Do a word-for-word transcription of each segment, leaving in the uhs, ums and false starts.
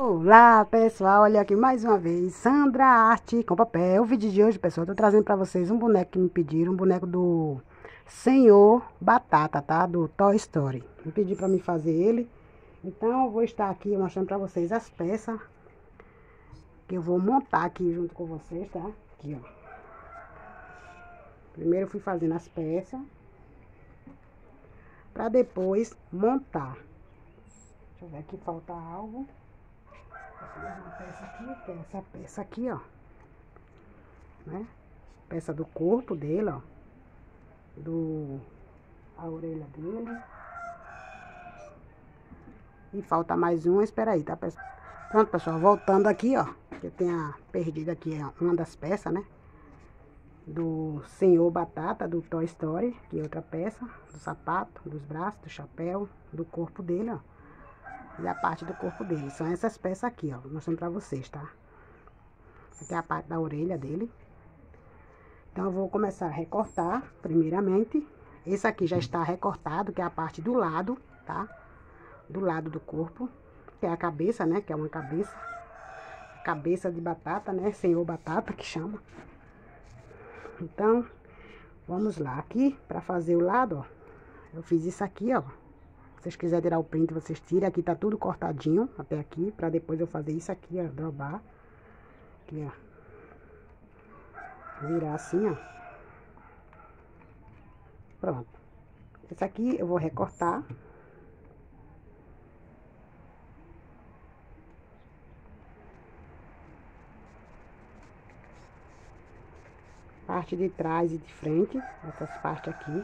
Olá pessoal, olha aqui mais uma vez, Sandra Arte com papel. O vídeo de hoje, pessoal, eu tô trazendo pra vocês um boneco que me pediram, um boneco do Senhor Batata, tá? Do Toy Story. Me pediram pra mim fazer ele, então eu vou estar aqui mostrando pra vocês as peças que eu vou montar aqui junto com vocês, tá? Aqui, ó. Primeiro eu fui fazendo as peças pra depois montar. Deixa eu ver aqui, falta algo. Uma peça aqui, que é essa peça aqui, ó, né? Peça do corpo dele, ó, do a orelha dele. E falta mais uma, espera aí, tá, pessoal? Pronto, pessoal, voltando aqui, ó, que eu tenha perdido aqui ó, uma das peças, né? Do Senhor Batata, do Toy Story, que é outra peça, do sapato, dos braços, do chapéu, do corpo dele, ó. E a parte do corpo dele. São essas peças aqui, ó, mostrando pra vocês, tá? Essa aqui é a parte da orelha dele. Então, eu vou começar a recortar, primeiramente. Esse aqui já está recortado, que é a parte do lado, tá? Do lado do corpo, que é a cabeça, né? Que é uma cabeça. Cabeça de batata, né? Senhor Batata, que chama. Então, vamos lá. Aqui, pra fazer o lado, ó. Eu fiz isso aqui, ó. Se vocês quiserem tirar o print, vocês tiram. Aqui tá tudo cortadinho, até aqui. Pra depois eu fazer isso aqui, ó. Drobar. Aqui, ó. Virar assim, ó. Pronto. Esse aqui eu vou recortar. Parte de trás e de frente, essas partes aqui.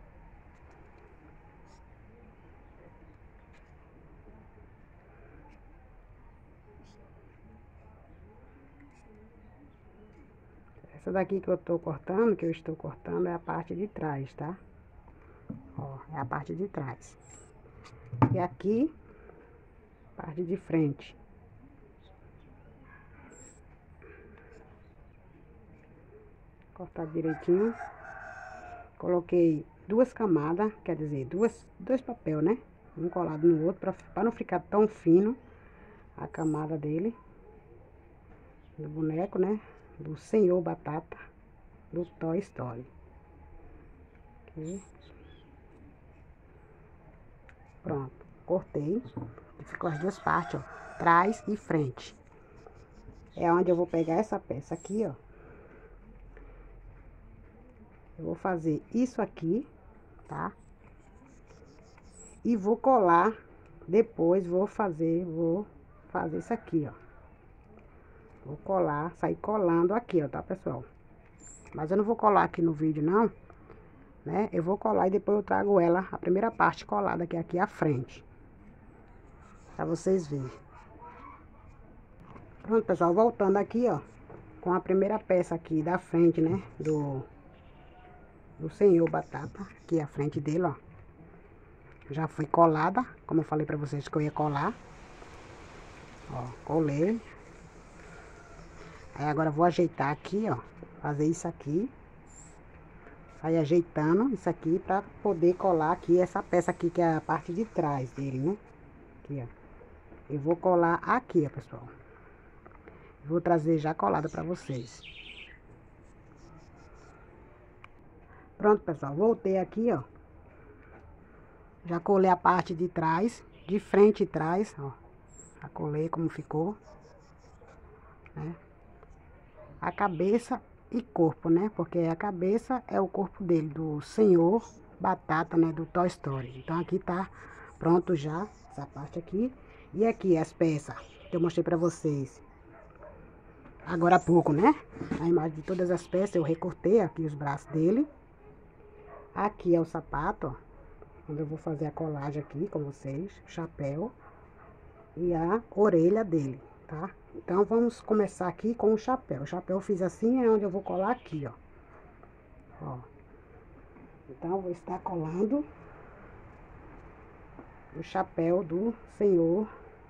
Essa daqui que eu tô cortando, que eu estou cortando, é a parte de trás, tá? Ó, é a parte de trás. E aqui, parte de frente. Cortar direitinho. Coloquei duas camadas, quer dizer, duas, dois papel, né? Um colado no outro, pra, pra não ficar tão fino a camada dele. Do boneco, né? Do Senhor Batata, do Toy Story. Aqui. Pronto, cortei. Ficou as duas partes, ó, trás e frente. É onde eu vou pegar essa peça aqui, ó. Eu vou fazer isso aqui, tá? E vou colar, depois vou fazer, vou fazer isso aqui, ó. Vou colar, sair colando aqui, ó, tá, pessoal? Mas eu não vou colar aqui no vídeo, não, né? Eu vou colar e depois eu trago ela, a primeira parte colada, que é aqui à frente. Pra vocês verem. Pronto, pessoal, voltando aqui, ó. Com a primeira peça aqui da frente, né? Do, do Senhor Batata. Aqui à frente dele, ó. Já foi colada, como eu falei pra vocês que eu ia colar. Ó, colei. Aí agora eu vou ajeitar aqui, ó. Fazer isso aqui. Sair ajeitando isso aqui pra poder colar aqui essa peça aqui, que é a parte de trás dele, né? Aqui, ó. Eu vou colar aqui, ó, pessoal. Vou trazer já colada pra vocês. Pronto, pessoal. Voltei aqui, ó. Já colei a parte de trás, de frente e trás, ó. Já colei como ficou, né? A cabeça e corpo, né? Porque a cabeça é o corpo dele, do Senhor Batata, né? Do Toy Story. Então aqui tá pronto já, essa parte aqui. E aqui as peças que eu mostrei pra vocês agora há pouco, né? A imagem de todas as peças, eu recortei aqui os braços dele. Aqui é o sapato, ó. Onde eu vou fazer a colagem aqui com vocês, o chapéu e a orelha dele, tá? Então, vamos começar aqui com o chapéu. O chapéu eu fiz assim, é onde eu vou colar aqui, ó. Ó. Então, eu vou estar colando o chapéu do Senhor,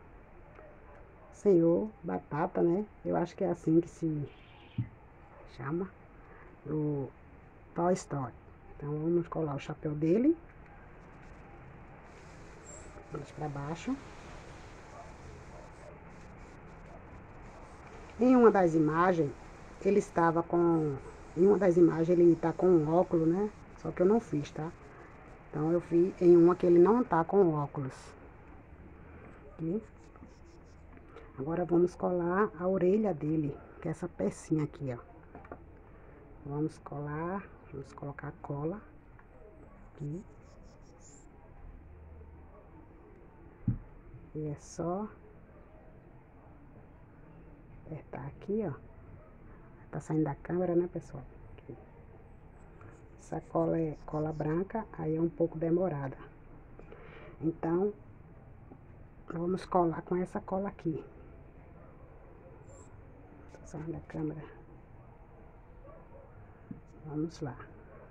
Senhor Batata, né? Eu acho que é assim que se chama, do Toy Story. Então, vamos colar o chapéu dele. Deixa pra baixo. Em uma das imagens, ele estava com... Em uma das imagens ele tá com um óculos, né? Só que eu não fiz, tá? Então eu fiz em uma que ele não tá com óculos. Aqui. Agora vamos colar a orelha dele, que é essa pecinha aqui, ó. Vamos colar, vamos colocar a cola aqui. E é só apertar aqui, ó. Tá saindo da câmera, né, pessoal? Aqui. Essa cola é cola branca, aí é um pouco demorada. Então, vamos colar com essa cola aqui. Tá saindo da câmera. Vamos lá.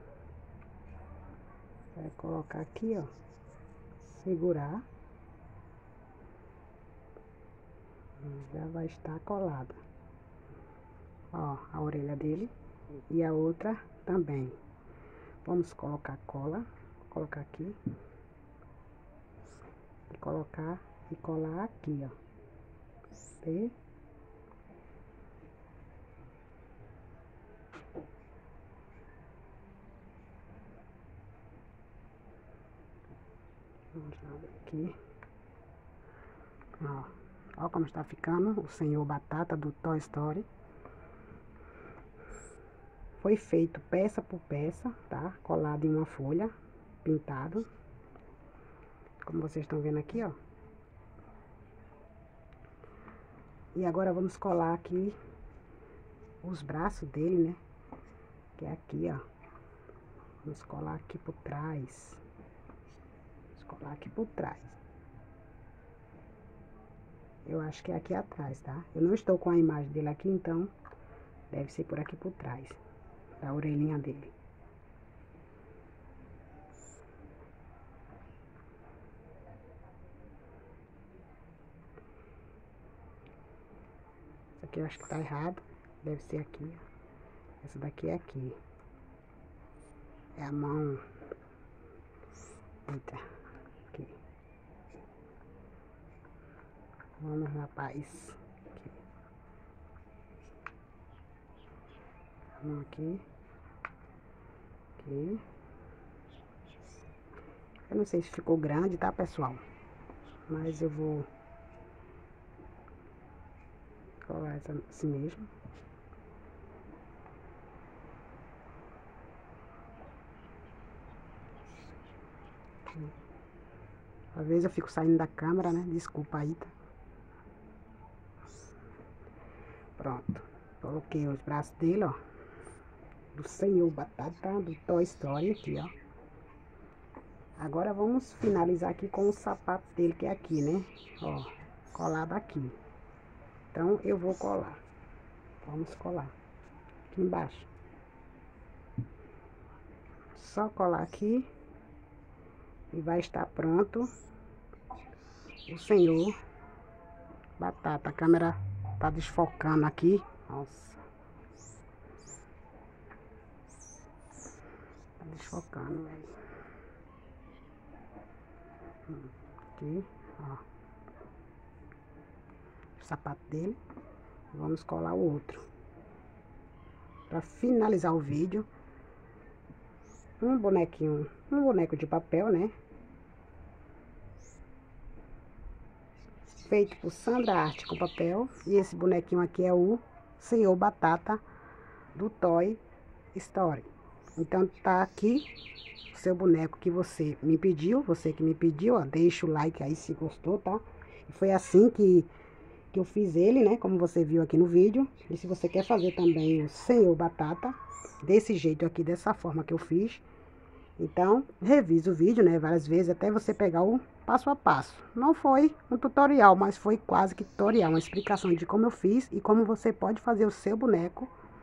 Vai colocar aqui, ó. Segurar. Já vai estar colada. Ó, a orelha dele e a outra também. Vamos colocar cola, vou colocar aqui. E colocar e colar aqui, ó. Vê? Vamos lá ver aqui. Ó, ó como está ficando o Senhor Batata do Toy Story. Foi feito peça por peça, tá? Colado em uma folha, pintado. Como vocês estão vendo aqui, ó. E agora vamos colar aqui os braços dele, né? Que é aqui, ó. Vamos colar aqui por trás. Vamos colar aqui por trás. Eu acho que é aqui atrás, tá? Eu não estou com a imagem dele aqui, então deve ser por aqui por trás. Da orelhinha dele. Isso aqui eu acho que tá errado. Deve ser aqui. Essa daqui é aqui. É a mão. Eita. Aqui. Vamos, rapaz. Aqui. A mão aqui. Aqui. Eu não sei se ficou grande, tá, pessoal? Mas eu vou colar essa assim mesmo. Aqui. Às vezes eu fico saindo da câmera, né? Desculpa aí, tá? Pronto. Coloquei os braços dele, ó. Do Senhor Batata, do Toy Story aqui, ó. Agora vamos finalizar aqui com o sapato dele, que é aqui, né? Ó, colado aqui. Então, eu vou colar. Vamos colar. Aqui embaixo. Só colar aqui. E vai estar pronto o Senhor Batata. A câmera tá desfocando aqui. Nossa. Tá desfocando, velho. Aqui, ó. O sapato dele. Vamos colar o outro. Pra finalizar o vídeo. Um bonequinho, um boneco de papel, né? Feito por Sandra Arte com papel. E esse bonequinho aqui é o Senhor Batata do Toy Story. Então tá aqui o seu boneco que você me pediu. Você que me pediu, ó. Deixa o like aí se gostou, tá? E foi assim que, que eu fiz ele, né? Como você viu aqui no vídeo. E se você quer fazer também o Senhor Batata, desse jeito aqui, dessa forma que eu fiz. Então, revisa o vídeo, né, várias vezes, até você pegar o passo a passo. Não foi um tutorial, mas foi quase que tutorial, uma explicação de como eu fiz e como você pode fazer o seu boneco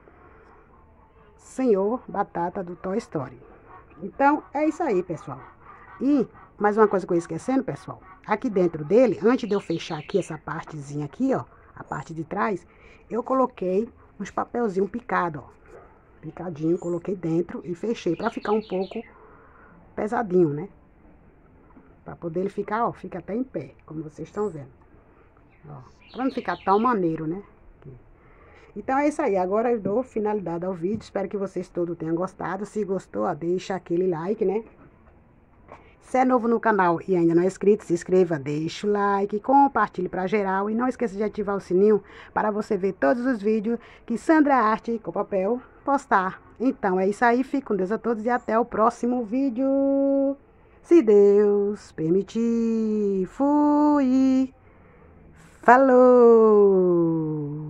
Senhor Batata do Toy Story. Então, é isso aí, pessoal. E, mais uma coisa que eu ia esquecendo, pessoal. Aqui dentro dele, antes de eu fechar aqui essa partezinha aqui, ó, a parte de trás, eu coloquei uns papelzinhos picados, ó. Picadinho, coloquei dentro e fechei para ficar um pouco pesadinho, né? Para poder ele ficar, ó, fica até em pé, como vocês estão vendo. Ó, para não ficar tão maneiro, né? Aqui. Então é isso aí, agora eu dou finalidade ao vídeo, espero que vocês todos tenham gostado. Se gostou, ó, deixa aquele like, né? Se é novo no canal e ainda não é inscrito, se inscreva, deixa o like, compartilhe para geral e não esqueça de ativar o sininho para você ver todos os vídeos que Sandra Arte com Papel postar. Então é isso aí, fique com Deus a todos e até o próximo vídeo. Se Deus permitir, fui, falou!